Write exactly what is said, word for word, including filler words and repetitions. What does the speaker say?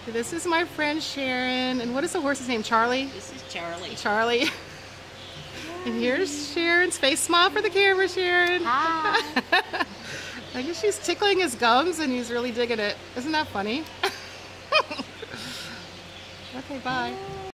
This is my friend Sharon. And what is the horse's name? Charlie? This is Charlie. Charlie. And here's Sharon's face. Smile for the camera, Sharon. Hi. I guess she's tickling his gums and he's really digging it. Isn't that funny? Okay, bye.